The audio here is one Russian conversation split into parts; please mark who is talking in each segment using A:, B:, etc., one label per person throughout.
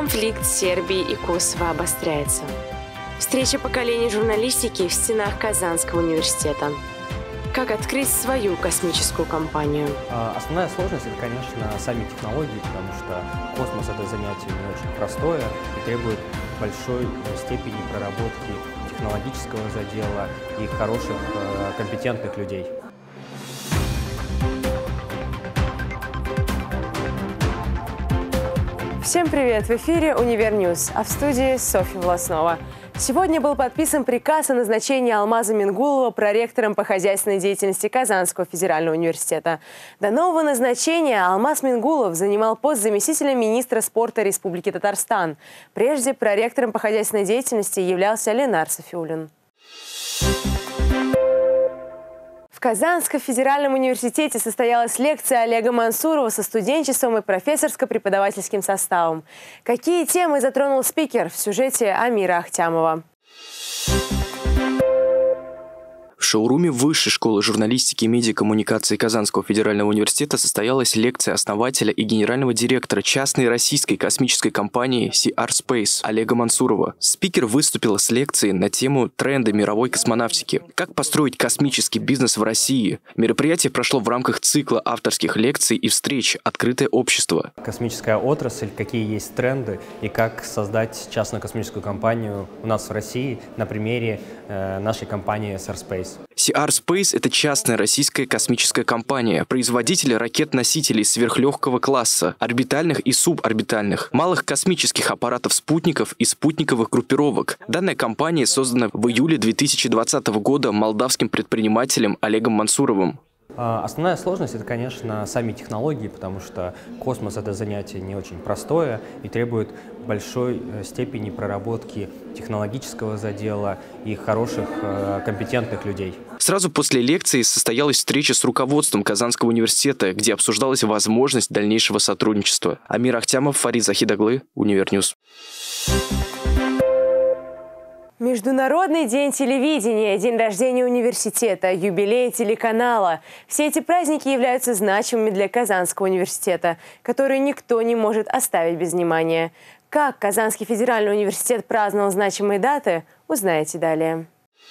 A: Конфликт Сербии и Косово обостряется. Встреча поколений журналистики в стенах Казанского университета. Как открыть свою космическую компанию?
B: Основная сложность – это, конечно, сами технологии, потому что космос – это занятие не очень простое и требует большой степени проработки технологического задела и хороших, компетентных людей.
A: Всем привет! В эфире «Универньюз», а в студии Софья Власнова. Сегодня был подписан приказ о назначении Алмаза Мингулова проректором по хозяйственной деятельности Казанского федерального университета. До нового назначения Алмаз Мингулов занимал пост заместителя министра спорта Республики Татарстан. Прежде проректором по хозяйственной деятельности являлся Ленар Софиуллин. В Казанском федеральном университете состоялась лекция Олега Мансурова со студенчеством и профессорско-преподавательским составом. Какие темы затронул спикер в сюжете Амира Ахтямова?
C: В шоуруме Высшей школы журналистики и медиакоммуникации Казанского федерального университета состоялась лекция основателя и генерального директора частной российской космической компании CR Space Олега Мансурова. Спикер выступил с лекцией на тему тренда мировой космонавтики. Как построить космический бизнес в России? Мероприятие прошло в рамках цикла авторских лекций и встреч «Открытое общество».
B: Космическая отрасль, какие есть тренды и как создать частную космическую компанию у нас в России на примере нашей компании CR Space.
C: CR Space – это частная российская космическая компания, производитель ракет-носителей сверхлегкого класса, орбитальных и суборбитальных, малых космических аппаратов-спутников и спутниковых группировок. Данная компания создана в июле 2020 года молдавским предпринимателем Олегом Мансуровым.
B: Основная сложность – это, конечно, сами технологии, потому что космос – это занятие не очень простое и требует большой степени проработки технологического задела и хороших, компетентных людей.
C: Сразу после лекции состоялась встреча с руководством Казанского университета, где обсуждалась возможность дальнейшего сотрудничества. Амир Ахтямов, Фарид Захидаглы, Универньюз.
A: Международный день телевидения, день рождения университета, юбилей телеканала. Все эти праздники являются значимыми для Казанского университета, которые никто не может оставить без внимания. Как Казанский федеральный университет праздновал значимые даты, узнаете далее.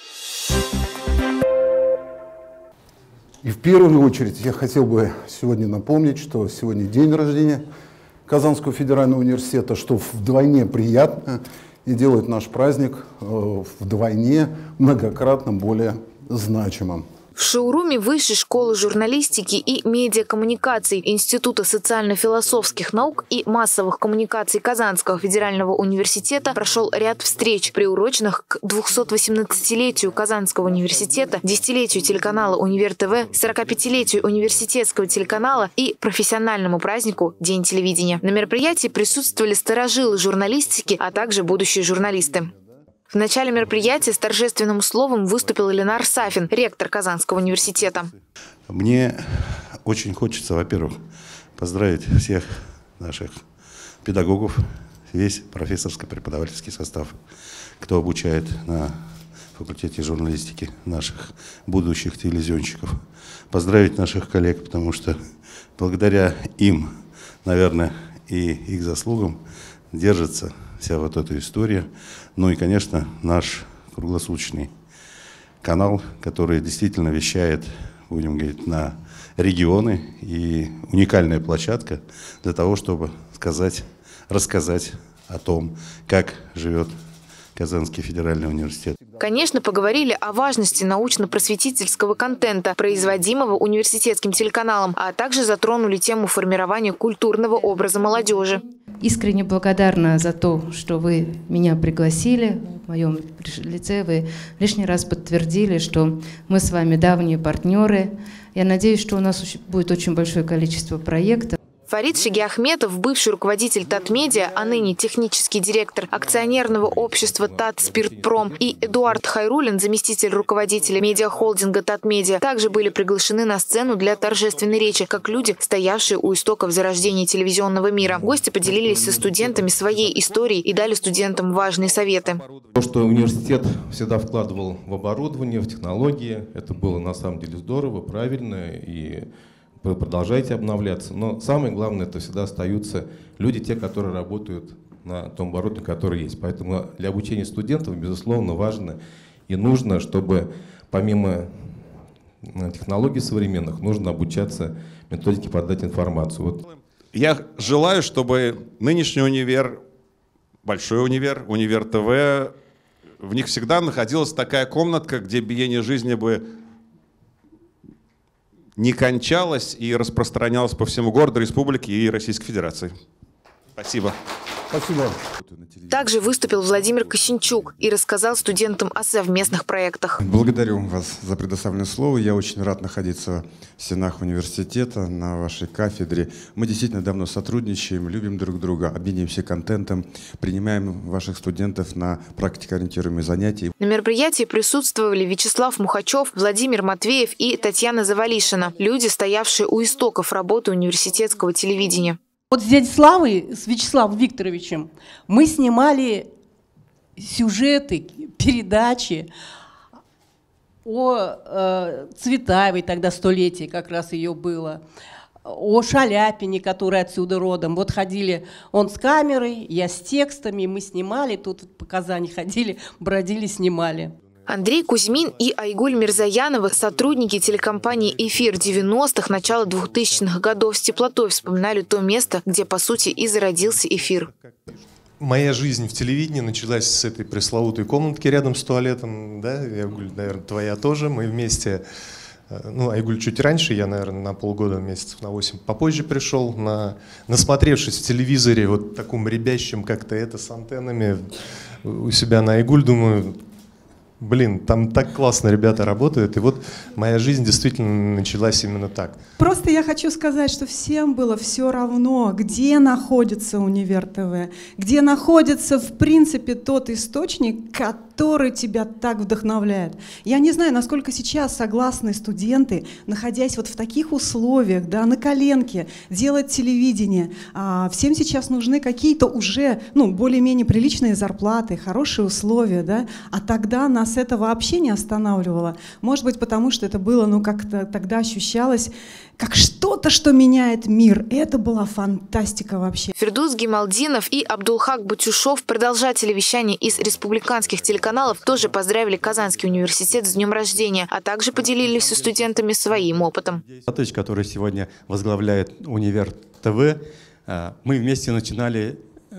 D: И в первую очередь я хотел бы сегодня напомнить, что сегодня день рождения Казанского федерального университета, что вдвойне приятно и делает наш праздник вдвойне многократно более значимым.
E: В шоуруме Высшей школы журналистики и медиакоммуникаций Института социально-философских наук и массовых коммуникаций Казанского федерального университета прошел ряд встреч, приуроченных к 218-летию Казанского университета, десятилетию телеканала Универ ТВ, 45-летию университетского телеканала и профессиональному празднику День телевидения. На мероприятии присутствовали старожилы журналистики, а также будущие журналисты. В начале мероприятия с торжественным словом выступил Ленар Сафин, ректор Казанского университета.
F: Мне очень хочется, во-первых, поздравить всех наших педагогов, весь профессорско-преподавательский состав, кто обучает на факультете журналистики наших будущих телевизионщиков. Поздравить наших коллег, потому что благодаря им, наверное, и их заслугам держится вся вот эта история. Ну и, конечно, наш круглосуточный канал, который действительно вещает, будем говорить, на регионы, и уникальная площадка для того, чтобы рассказать о том, как живет Казанский федеральный университет.
E: Конечно, поговорили о важности научно-просветительского контента, производимого университетским телеканалом, а также затронули тему формирования культурного образа молодежи.
G: Искренне благодарна за то, что вы меня пригласили. В моем лице вы лишний раз подтвердили, что мы с вами давние партнеры. Я надеюсь, что у нас будет очень большое количество проектов.
E: Фарид Шигиахметов, бывший руководитель Татмедиа, а ныне технический директор акционерного общества Татспиртпром, и Эдуард Хайруллин, заместитель руководителя медиахолдинга Татмедиа, также были приглашены на сцену для торжественной речи, как люди, стоявшие у истоков зарождения телевизионного мира. Гости поделились со студентами своей историей и дали студентам важные советы.
H: То, что университет всегда вкладывал в оборудование, в технологии, это было на самом деле здорово, правильно, и вы продолжаете обновляться. Но самое главное, это всегда остаются люди, те, которые работают на том оборудовании, которое есть. Поэтому для обучения студентов, безусловно, важно и нужно, чтобы помимо технологий современных, нужно обучаться методике подать информацию. Вот.
I: Я желаю, чтобы нынешний универ, большой универ, Универ ТВ, в них всегда находилась такая комнатка, где биение жизни бы не кончалось и распространялось по всему городу, республике и Российской Федерации. Спасибо.
D: Спасибо.
E: Также выступил Владимир Косинчук и рассказал студентам о совместных проектах.
J: Благодарю вас за предоставленное слово. Я очень рад находиться в стенах университета, на вашей кафедре. Мы действительно давно сотрудничаем, любим друг друга, обмениваемся контентом, принимаем ваших студентов на практикоориентируемые занятия.
E: На мероприятии присутствовали Вячеслав Мухачев, Владимир Матвеев и Татьяна Завалишина, люди, стоявшие у истоков работы университетского телевидения.
K: Вот с дядей Славой, с Вячеславом Викторовичем, мы снимали сюжеты, передачи о Цветаевой, тогда столетие как раз ее было, о Шаляпине, который отсюда родом. Вот ходили он с камерой, я с текстами, мы снимали, тут по Казани ходили, бродили, снимали.
E: Андрей Кузьмин и Айгуль Мирзаянова, сотрудники телекомпании «Эфир» 90-х, начала 2000-х годов, с теплотой вспоминали то место, где, по сути, и зародился эфир.
L: Моя жизнь в телевидении началась с этой пресловутой комнатки рядом с туалетом. Да? Айгуль, наверное, твоя тоже. Мы вместе, ну, Айгуль чуть раньше, я, наверное, на полгода, месяцев на 8 попозже пришел, насмотревшись в телевизоре, вот таком рябящем как-то это, с антеннами у себя на Айгуль, думаю... Блин, там так классно ребята работают, и вот моя жизнь действительно началась именно так.
M: Просто я хочу сказать, что всем было все равно, где находится Универ ТВ, где находится, в принципе, тот источник, который тебя так вдохновляет. Я не знаю, насколько сейчас согласны студенты, находясь вот в таких условиях, да, на коленке, делать телевидение. Всем сейчас нужны какие-то уже, ну, более-менее приличные зарплаты, хорошие условия, да, а тогда нас это вообще не останавливало. Может быть, потому что это было, ну, как-то тогда ощущалось как что-то, что меняет мир. Это была фантастика вообще.
E: Фирдус Гималдинов и Абдулхак Батюшов, продолжатели вещания из республиканских телеканалов, тоже поздравили Казанский университет с днем рождения, а также поделились со студентами своим опытом.
J: Товарищ, который сегодня возглавляет Универ ТВ, мы вместе начинали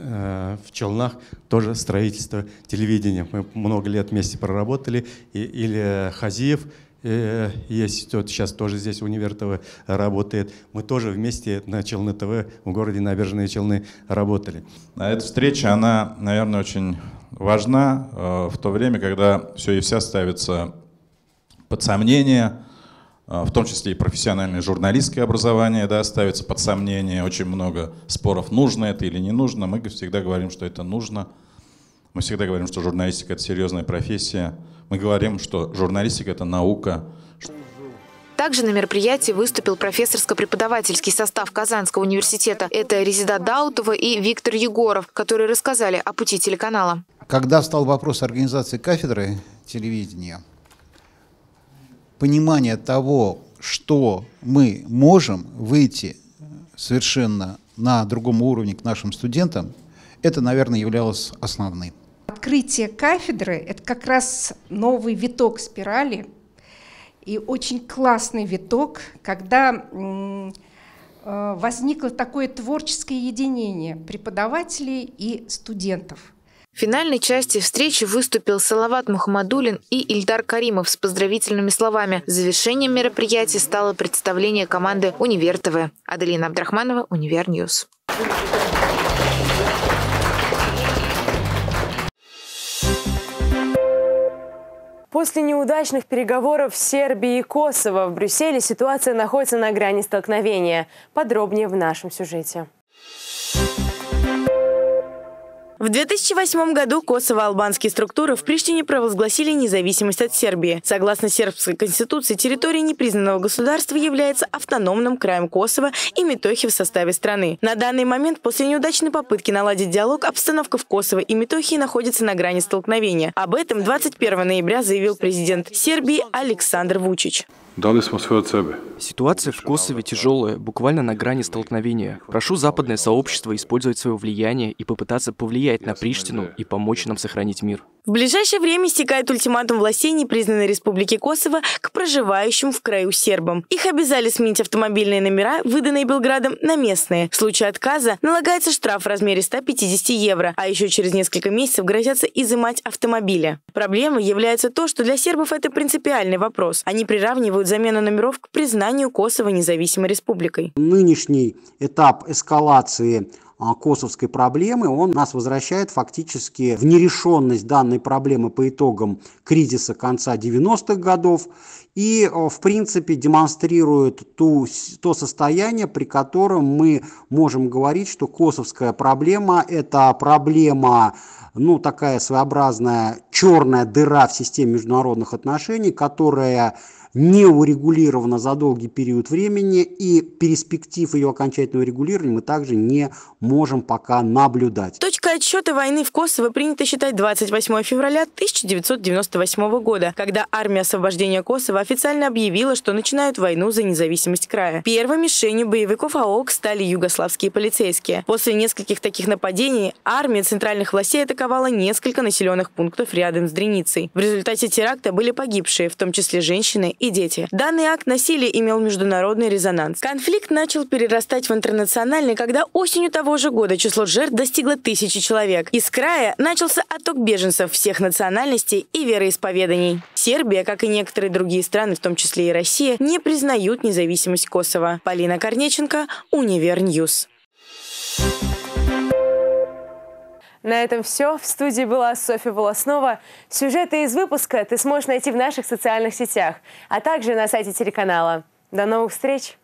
J: в Челнах тоже строительство телевидения. Мы много лет вместе проработали. Илья Хазиев есть, тот сейчас тоже здесь Универ ТВ работает. Мы тоже вместе на Челны ТВ в городе Набережные Челны работали.
N: Эта встреча, она, наверное, очень важна в то время, когда все и вся ставится под сомнение, в том числе и профессиональное журналистское образование, да, ставится под сомнение. Очень много споров, нужно это или не нужно. Мы всегда говорим, что это нужно. Мы всегда говорим, что журналистика — это серьезная профессия. Мы говорим, что журналистика — это наука.
E: Также на мероприятии выступил профессорско-преподавательский состав Казанского университета. Это Резида Даутова и Виктор Егоров, которые рассказали о пути телеканала.
O: Когда встал вопрос организации кафедры телевидения, понимание того, что мы можем выйти совершенно на другом уровне к нашим студентам, это, наверное, являлось основным.
P: Открытие кафедры – это как раз новый виток спирали, и очень классный виток, когда возникло такое творческое единение преподавателей и студентов.
E: В финальной части встречи выступил Салават Мухаммадуллин и Ильдар Каримов с поздравительными словами. Завершением мероприятия стало представление команды Универ ТВ. Аделина Абдрахманова, Универньюз.
A: После неудачных переговоров Сербии и Косово в Брюсселе ситуация находится на грани столкновения. Подробнее в нашем сюжете.
Q: В 2008 году косово-албанские структуры в Приштине провозгласили независимость от Сербии. Согласно сербской конституции, территория непризнанного государства является автономным краем Косово и Метохи в составе страны. На данный момент, после неудачной попытки наладить диалог, обстановка в Косово и Метохии находится на грани столкновения. Об этом 21 ноября заявил президент Сербии Александр Вучич.
C: Ситуация в Косове тяжелая, буквально на грани столкновения. Прошу западное сообщество использовать свое влияние и попытаться повлиять на Приштину и помочь нам сохранить мир.
Q: В ближайшее время истекает ультиматум властей непризнанной Республики Косово к проживающим в краю сербам. Их обязали сменить автомобильные номера, выданные Белградом, на местные. В случае отказа налагается штраф в размере 150 евро, а еще через несколько месяцев грозятся изымать автомобили. Проблемой является то, что для сербов это принципиальный вопрос. Они приравнивают замену номеров к признанию Косово независимой республикой.
R: Нынешний этап эскалации косовской проблемы, он нас возвращает фактически в нерешенность данной проблемы по итогам кризиса конца 90-х годов и, в принципе, демонстрирует то состояние, при котором мы можем говорить, что косовская проблема – это проблема, ну, такая своеобразная черная дыра в системе международных отношений, которая не урегулирована за долгий период времени, и перспектив ее окончательного регулирования мы также не можем пока наблюдать.
Q: Точкой отсчета войны в Косово принято считать 28 февраля 1998 года, когда армия освобождения Косово официально объявила, что начинают войну за независимость края. Первой мишенью боевиков АОК стали югославские полицейские. После нескольких таких нападений армия центральных властей атаковала несколько населенных пунктов рядом с Дреницей. В результате теракта были погибшие, в том числе женщины и дети. Данный акт насилия имел международный резонанс. Конфликт начал перерастать в интернациональный, когда осенью того же года число жертв достигло 1000 человек. Из края начался отток беженцев всех национальностей и вероисповеданий. Сербия, как и некоторые другие страны, в том числе и Россия, не признают независимость Косово. Полина Корнеченко, Универньюз.
A: На этом все. В студии была Софья Волоснова. Сюжеты из выпуска ты сможешь найти в наших социальных сетях, а также на сайте телеканала. До новых встреч!